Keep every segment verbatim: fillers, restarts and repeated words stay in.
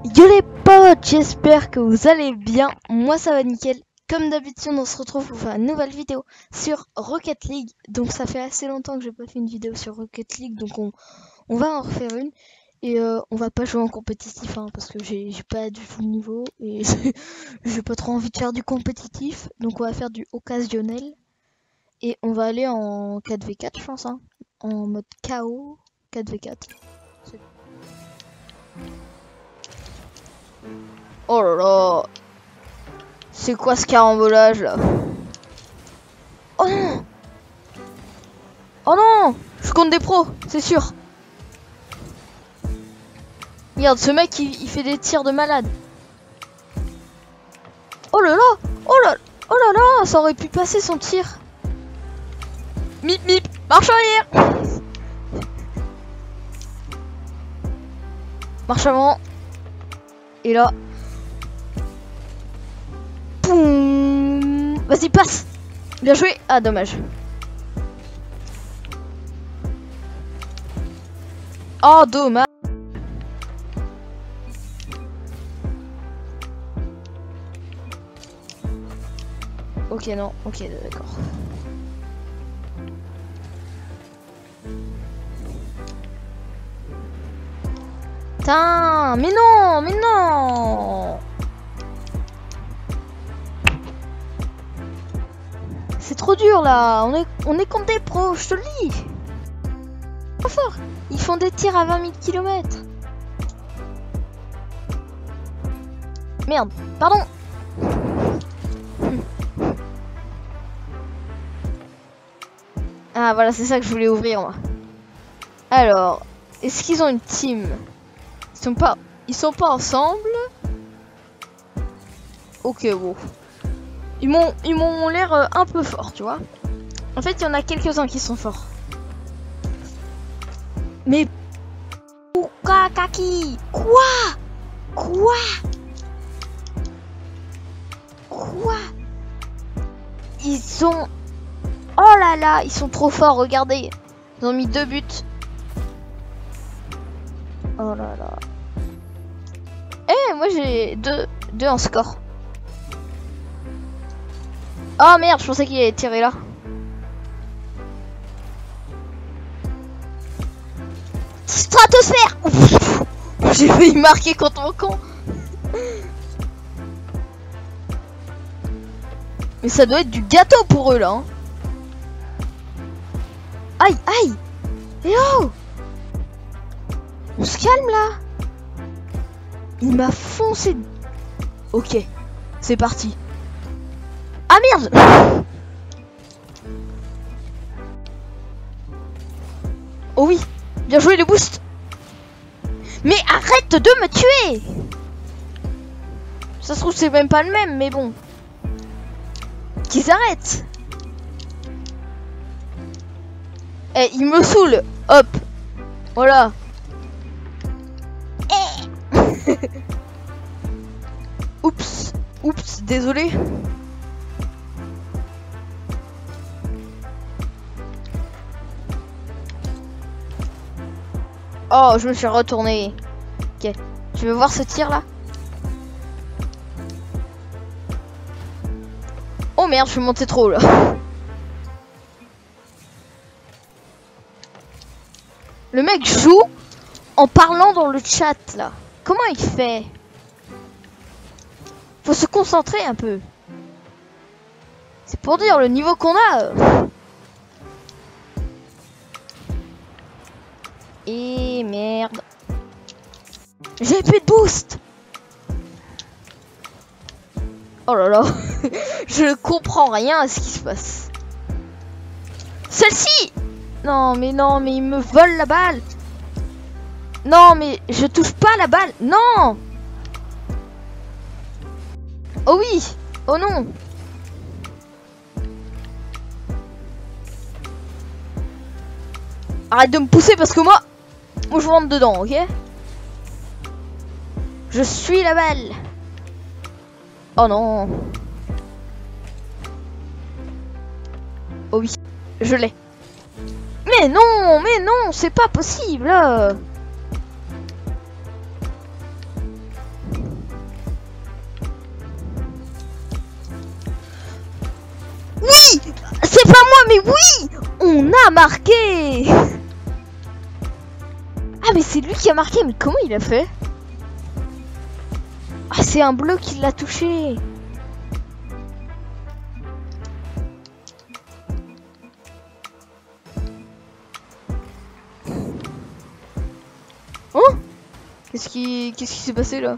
Yo les potes, j'espère que vous allez bien, moi ça va nickel. Comme d'habitude on se retrouve pour faire une nouvelle vidéo sur Rocket League. Donc ça fait assez longtemps que j'ai pas fait une vidéo sur Rocket League, donc on, on va en refaire une. Et euh, on va pas jouer en compétitif hein, parce que j'ai pas du tout le niveau et j'ai pas trop envie de faire du compétitif. Donc on va faire du occasionnel. Et on va aller en quatre v quatre je pense, hein, en mode K O quatre v quatre. Oh là là, c'est quoi ce carambolage là? Oh non, oh non, je compte des pros, c'est sûr. Regarde, ce mec il, il fait des tirs de malade. Oh là là, oh là, oh là là, ça aurait pu passer son tir. Mip mip, marche arrière. Marche avant. Et là. Boum. Vas-y, passe. Bien joué. Ah, dommage. Oh, dommage. Ok, non. Ok, d'accord. Putain, mais non, mais non. C'est trop dur là, on est, on est contre des pros, je te le dis. Trop fort, ils font des tirs à vingt mille kilomètres. Merde, pardon. Ah voilà, c'est ça que je voulais ouvrir moi. Alors, est-ce qu'ils ont une team? Ils sont pas, ils sont pas ensemble. Ok, bon. Ils m'ont, ils m'ont l'air euh, un peu forts, tu vois. En fait, il y en a quelques-uns qui sont forts. Mais pourquoi Kaki? Quoi? Quoi? Quoi? Ils sont... Oh là là, ils sont trop forts, regardez. Ils ont mis deux buts. Oh là là. Eh, moi j'ai deux, deux en score. Oh merde, je pensais qu'il allait tirer là. Stratosphère. J'ai failli marquer contre mon camp. Mais ça doit être du gâteau pour eux là. Hein. Aïe, aïe. Et oh, on se calme là. Il m'a foncé. Ok, c'est parti. Ah merde. Oh oui, bien joué le boost. Mais arrête de me tuer. Ça se trouve c'est même pas le même, mais bon. Qu'ils arrêtent. Eh, il me saoule. Hop. Voilà. Eh. Oups. Oups, désolé. Oh, je me suis retourné. Ok. Tu veux voir ce tir là? Oh merde, je suis monté trop là. Le mec joue en parlant dans le chat là. Comment il fait? Faut se concentrer un peu. C'est pour dire le niveau qu'on a. Et merde. J'ai plus de boost. Oh là là. Je comprends rien à ce qui se passe. Celle-ci. Non mais non mais il me vole la balle. Non mais je touche pas la balle. Non. Oh oui. Oh non. Arrête de me pousser parce que moi Moi je rentre dedans, ok? Je suis la balle. Oh non. Oh oui, je l'ai. Mais non, mais non, c'est pas possible. mais oui, on a marqué. Ah mais c'est lui qui a marqué, mais comment il a fait? Ah c'est un bleu qui l'a touché. Oh, qu'est-ce qui qu'est-ce qui s'est passé là?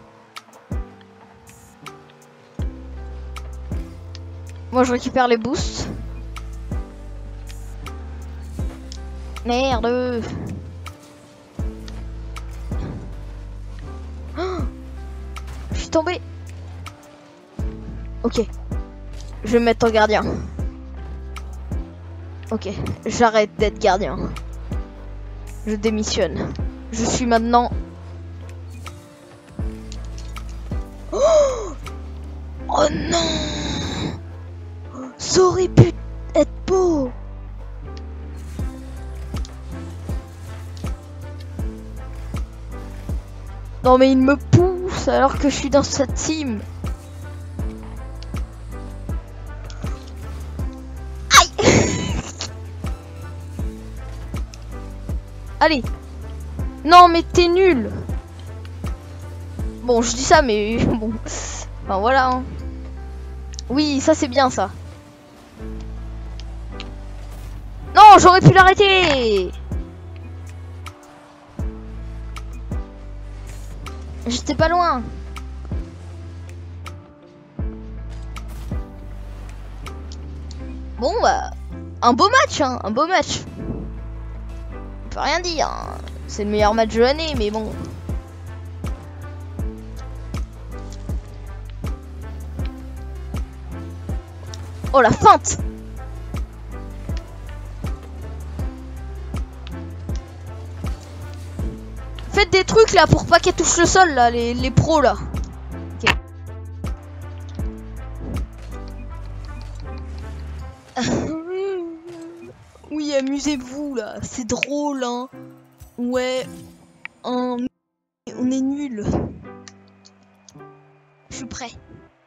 Moi je récupère les boosts. Merde. Oh, je suis tombé. Ok. Je vais me mettre en gardien. Ok. J'arrête d'être gardien. Je démissionne. Je suis maintenant... Oh, oh non. Ça aurait pu être beau. Non mais il me pousse alors que je suis dans sa team. Aïe. Allez. Non mais t'es nul. Bon je dis ça mais bon. Enfin voilà. Hein. Oui ça c'est bien ça. Non j'aurais pu l'arrêter. J'étais pas loin. Bon bah, un beau match, hein, un beau match. On peut rien dire. Hein. C'est le meilleur match de l'année, mais bon. Oh la feinte. Faites des trucs là pour pas qu'elle touche le sol là, les, les pros là. Ok. Oui, amusez-vous là, c'est drôle hein. Ouais, un... on est nul. Je suis prêt.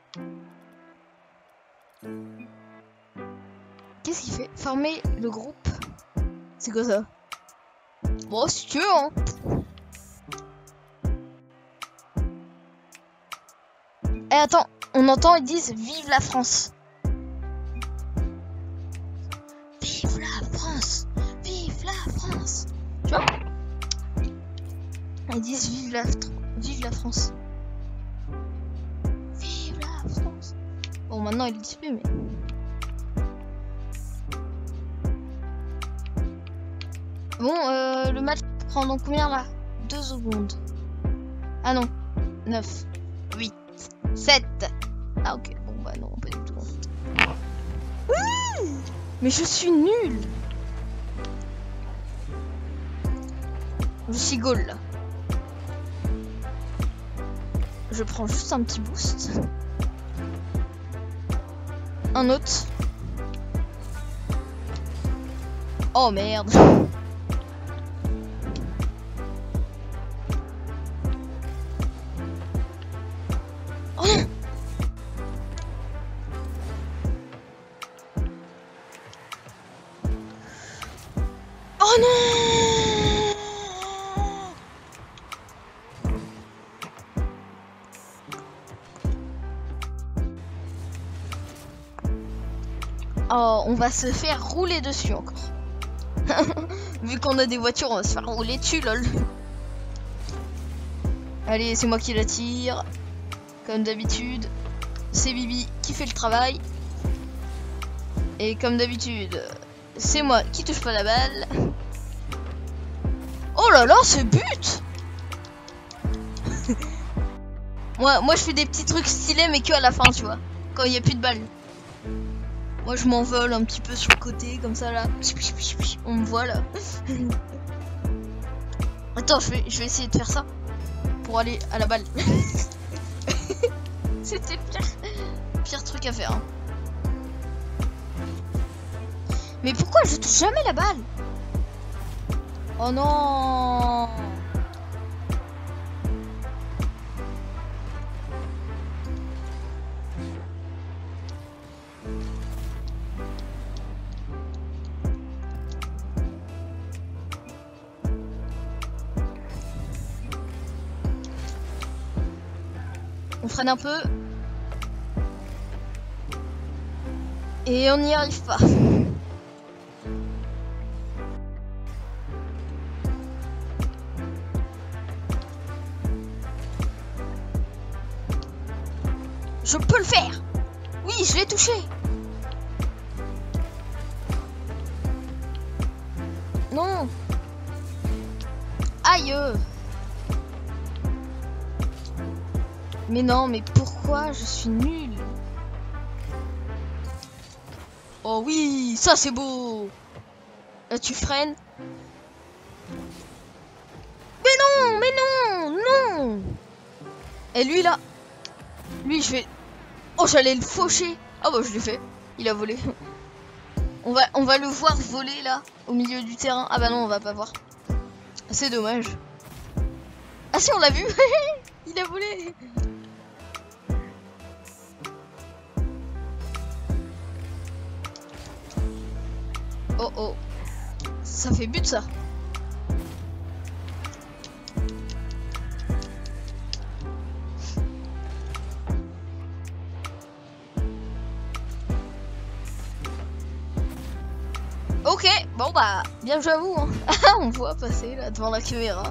Qu'est-ce qu'il fait? Former le groupe. C'est quoi ça? Bon, si tu veux hein. Eh attends, on entend ils disent vive la France. Vive la France. Vive la France. Tu vois? Ils disent vive la vive la France. Vive la France. Bon maintenant ils le disent plus mais. Bon euh, le match prend donc combien là? deux secondes. Ah non. neuf. huit. sept. Ah ok, bon bah non, pas du tout. Mmh, mais je suis nulle. Je suis goal là. Je prends juste un petit boost. Un autre. Oh merde. Oh non. Oh non. Oh, on va se faire rouler dessus encore. Vu qu'on a des voitures, on va se faire rouler dessus, lol. Allez, c'est moi qui la tire. Comme d'habitude, c'est Bibi qui fait le travail. Et comme d'habitude, c'est moi qui touche pas la balle. Oh là là, ce but. moi, moi, je fais des petits trucs stylés, mais que à la fin, tu vois. Quand il n'y a plus de balles. Moi, je m'envole un petit peu sur le côté, comme ça, là. On me voit, là. Attends, je vais, je vais essayer de faire ça. Pour aller à la balle. C'était pire, pire truc à faire. Hein. Mais pourquoi je touche jamais la balle? Oh non. On freine un peu. Et on n'y arrive pas. Je peux le faire. Oui, je l'ai touché. Non. Aïe. Mais non, mais pourquoi je suis nulle? Oh oui, ça c'est beau. Là tu freines. Mais non, mais non, non. Et lui là, lui je vais... Oh, j'allais le faucher. Ah bah je l'ai fait, il a volé. On va, on va le voir voler là, au milieu du terrain. Ah bah non, on va pas voir. C'est dommage. Ah si, on l'a vu. Il a volé. Oh oh. Ça fait but ça. Ok, bon bah, bien joué à vous. Hein. On voit passer là devant la caméra.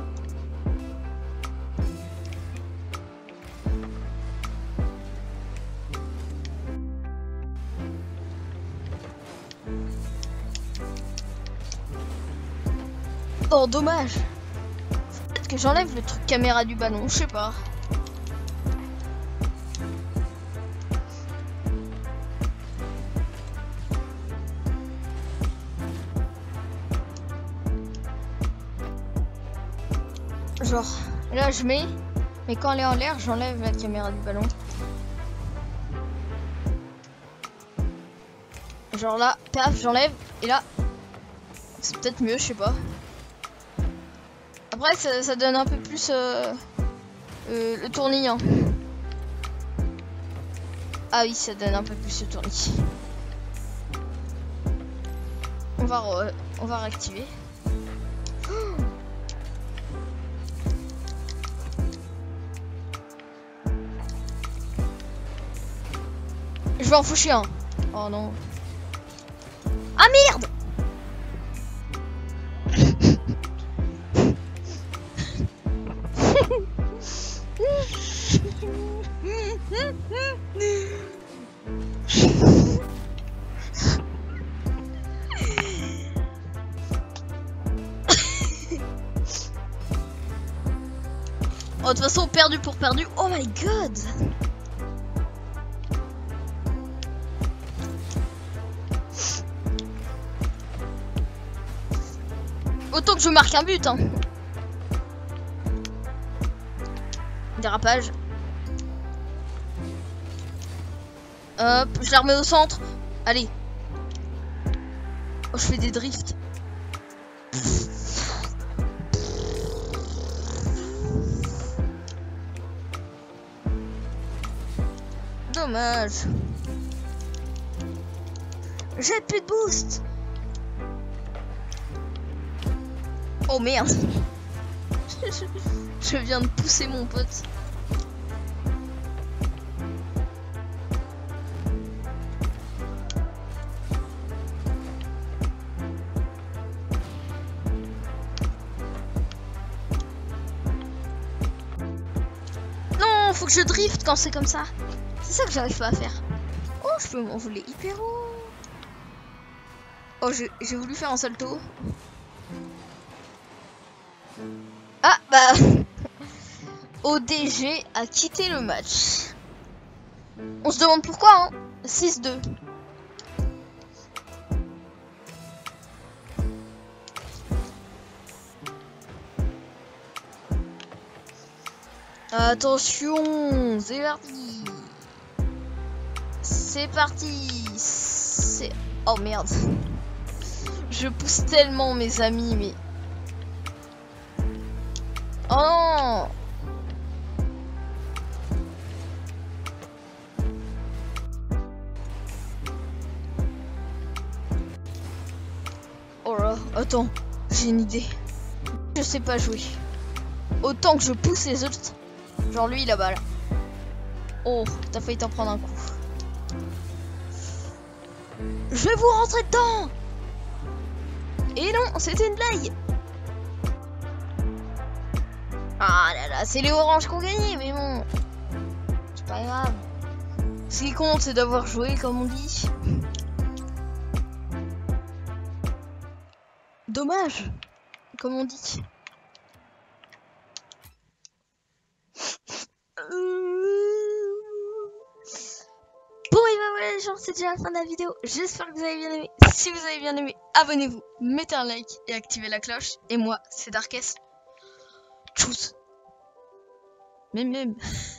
Oh, dommage. Peut-être que j'enlève le truc caméra du ballon, je sais pas. Genre, là je mets, mais quand elle est en l'air, j'enlève la caméra du ballon. Genre là, paf, j'enlève, et là, c'est peut-être mieux, je sais pas. Après, ça, ça donne un peu plus euh, euh, le tournis. Hein. Ah oui, ça donne un peu plus le tournis. On va, re, on va réactiver. Je vais en foucher un. Oh non. Ah merde. Oh, de toute façon, perdu pour perdu. Oh my god. Autant que je marque un but, hein. Dérapage. Hop, je la remets au centre. Allez. Oh, je fais des drifts. Dommage. J'ai plus de boost. Oh merde. Je viens de pousser mon pote. Non, faut que je drift quand c'est comme ça. C'est ça que j'arrive pas à faire. Oh, je peux m'envoler hyper haut. Oh, j'ai voulu faire un salto. Ah, bah... O D G a quitté le match. On se demande pourquoi, hein. six deux. Attention, c'est parti. C'est parti. C'est... Oh merde. Je pousse tellement mes amis, mais... Oh non. Oh là, attends, j'ai une idée. Je sais pas jouer. Autant que je pousse les autres. Genre lui là-bas là. Oh, t'as failli t'en prendre un coup. Je vais vous rentrer dedans. Et non, c'était une blague. Ah là là, c'est les oranges qui ont gagné, mais bon. C'est pas grave. Ce qui compte, c'est d'avoir joué, comme on dit. Dommage, comme on dit. Bon et ben voilà les gens, c'est déjà la fin de la vidéo. J'espère que vous avez bien aimé. Si vous avez bien aimé, abonnez-vous, mettez un like et activez la cloche. Et moi, c'est Darkest. Tchuss. Même même.